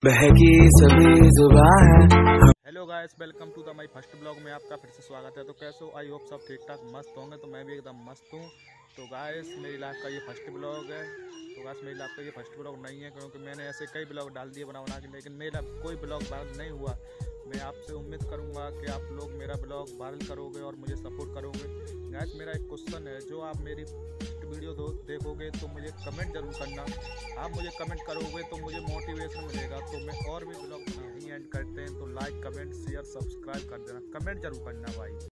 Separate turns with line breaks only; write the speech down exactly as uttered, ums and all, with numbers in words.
बहकी सभी जुबान है।
Hello guys, welcome to the my first blog में आपका फिर से स्वागत है। तो कैसे हो? आई होप सब ठीक ठाक मस्त होंगे। तो मैं भी एकदम मस्त हूँ। तो गाइस, मेरी लाइफ का ये फर्स्ट ब्लॉग है। तो गाइस, मेरी लाइफ का ये फर्स्ट ब्लॉग नहीं है, क्योंकि मैंने ऐसे कई ब्लॉग डाल दिए बना बना के, लेकिन मेरा कोई ब्लॉग वायरल नहीं हुआ। मैं आपसे उम्मीद करूँगा कि आप लोग मेरा ब्लॉग वायरल करोगे और मुझे सपोर्ट करोगे। गाइस, मेरा एक क्वेश्चन है, जो आप मेरी वीडियो दो देखोगे तो मुझे कमेंट जरूर करना। आप मुझे कमेंट करोगे तो मुझे मोटिवेशन मिलेगा, तो मैं और भी ब्लॉग यहीं एंड करते हैं। तो लाइक, कमेंट, शेयर, सब्सक्राइब कर देना, कमेंट जरूर करना भाई।